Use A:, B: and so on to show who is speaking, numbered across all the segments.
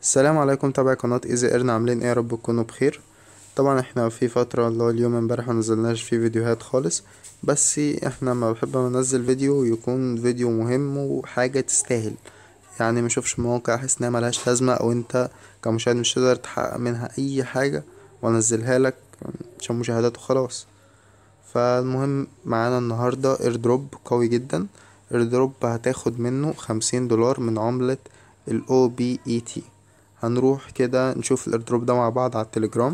A: السلام عليكم، تابع قناة ايزي ايرن. عاملين ايه؟ يا رب تكونوا بخير. طبعا احنا في فترة اللي هو اليوم امبارح منزلناش فيه فيديوهات خالص، بس احنا ما بحب انزل فيديو يكون فيديو مهم وحاجة تستاهل. يعني مشوفش مواقع احس انها ملهاش لازمة، او انت كمشاهد مش تقدر تحقق منها اي حاجة وانزلها لك عشان مشاهدات وخلاص. فالمهم معانا النهاردة ايردروب قوي جدا. ايردروب هتاخد منه $50 من عملة ال OBET. هنروح كده نشوف الايردروب ده مع بعض على التليجرام.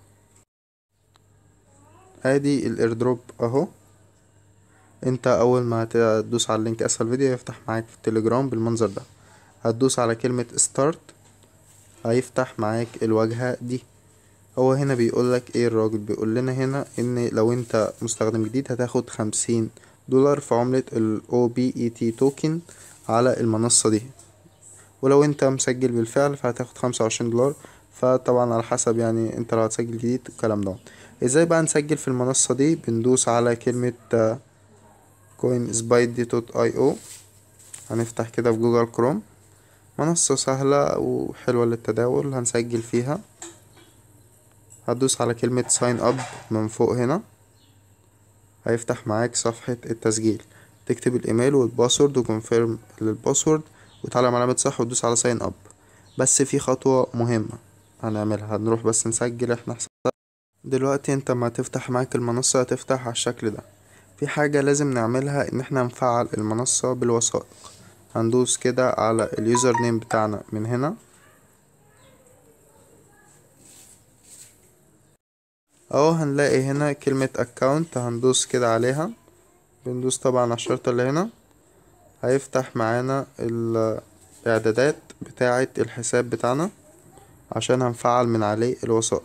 A: ادي الايردروب اهو. انت اول ما هتدوس على اللينك اسفل الفيديو يفتح معاك في التليجرام بالمنظر ده. هتدوس على كلمة ستارت، هيفتح معاك الواجهة دي. هو هنا بيقولك ايه؟ الراجل بيقول لنا هنا ان لو انت مستخدم جديد هتاخد $50 في عملة ال OBET توكن على المنصة دي، ولو انت مسجل بالفعل فهتاخد $25. فطبعا على حسب، يعني انت لو هتسجل جديد الكلام ده. ازاي بقى نسجل في المنصة دي؟ بندوس على كلمة coinsbite.io. هنفتح كده في جوجل كروم. منصة سهلة وحلوة للتداول، هنسجل فيها. هتدوس على كلمة sign up من فوق هنا، هيفتح معاك صفحة التسجيل. تكتب الايميل والباسورد وكونفيرم للباسورد وتعلم علامة صح وتدوس على sign up. بس في خطوة مهمة هنعملها، هنروح بس نسجل احنا حساب. دلوقتي انت ما تفتح معاك المنصة هتفتح على الشكل ده. في حاجة لازم نعملها، ان احنا نفعل المنصة بالوثائق. هندوس كده على اليوزر نيم بتاعنا من هنا اهو. هنلاقي هنا كلمة account، هندوس كده عليها. بندوس طبعا على الشرطة اللي هنا، هيفتح معانا الاعدادات بتاعة الحساب بتاعنا عشان هنفعل من عليه الوثائق.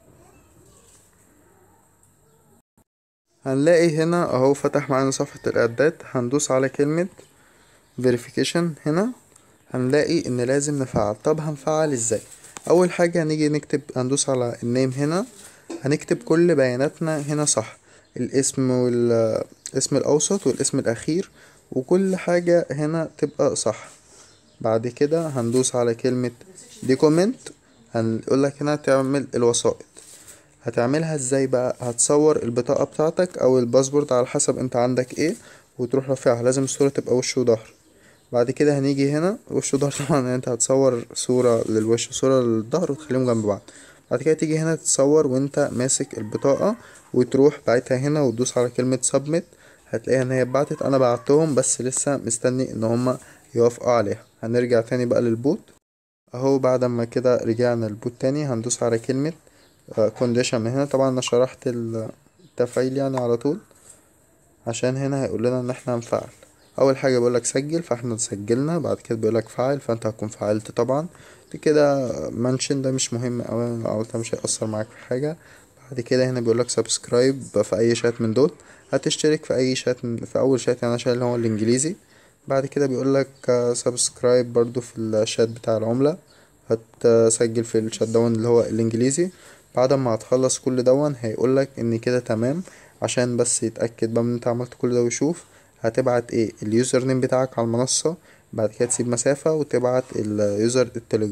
A: هنلاقي هنا اهو فتح معانا صفحة الاعدادات. هندوس على كلمة verification هنا. هنلاقي ان لازم نفعل. طب هنفعل ازاي؟ اول حاجة هنيجي نكتب، هندوس على النيم هنا. هنكتب كل بياناتنا هنا صح، الاسم والاسم الاوسط والاسم الاخير، وكل حاجة هنا تبقى صح. بعد كده هندوس على كلمة دوكيمنت. هنقولك هنا تعمل الوسائط. هتعملها ازاي بقى؟ هتصور البطاقة بتاعتك او الباسبورت على حسب انت عندك ايه، وتروح رافعها. لازم الصورة تبقى وش وظهر. بعد كده هنيجي هنا وش وظهر طبعا، يعني انت هتصور صورة للوش وصورة للظهر وتخليهم جنب بعض. بعد كده تيجي هنا تتصور وانت ماسك البطاقة، وتروح باعتها هنا وتدوس على كلمة سبميت. هتلاقيها ان هي اتبعتت. انا بعتهم بس لسه مستني ان هما يوافقوا عليها. هنرجع تاني بقى للبوت اهو. بعد ما كده رجعنا البوت تاني هندوس على كلمة كونديشن من هنا. طبعا انا شرحت التفعيل يعني على طول، عشان هنا هيقول لنا ان احنا هنفعل. اول حاجه بيقولك سجل، فاحنا سجلنا. بعد كده بيقولك فعل، فانت هتكون فعلت طبعا. دي كده منشن، ده مش مهم اوي او ده مش هيأثر معاك في حاجه. بعد كده هنا بيقولك سبسكرايب في اي شات من دول. هتشترك في اي شات في اول شات، يعني عشان اللي هو الانجليزي. بعد كده بيقولك سبسكرايب برضو في الشات بتاع العملة. هتسجل في الشات دون اللي هو الانجليزي. بعد ما هتخلص كل دون هيقولك ان كده تمام. عشان بس يتأكد بقى ان انت عملت كل ده ويشوف، هتبعت ايه؟ اليوزر نيم بتاعك على المنصة. بعد كده تسيب مسافة وتبعت اليوزر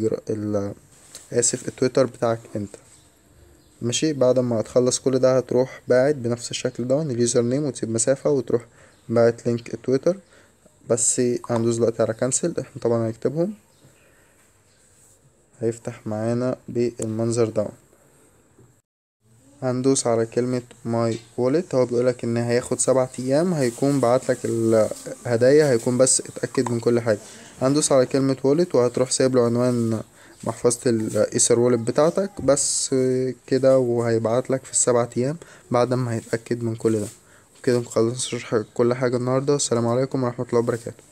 A: اسف التويتر بتاعك انت. ماشي. بعد ما هتخلص كل ده هتروح باعت بنفس الشكل ده اليوزر نيم، وتسيب مسافة وتروح باعت لينك التويتر. بس هندوس دلوقتي على كنسل. احنا طبعا هنكتبهم. هيفتح معانا بالمنظر ده. هندوس على كلمة ماي وولت. هو بيقولك ان هياخد 7 ايام هيكون بعتلك الهدايا، هيكون بس اتأكد من كل حاجة. هندوس على كلمة وولت وهتروح سايب له عنوان محفظة الايثر وولت بتاعتك بس كده، وهيبعتلك في ال7 ايام بعد ما هيتأكد من كل ده. كده نخلص شرح كل حاجة النهاردة. السلام عليكم ورحمة الله وبركاته.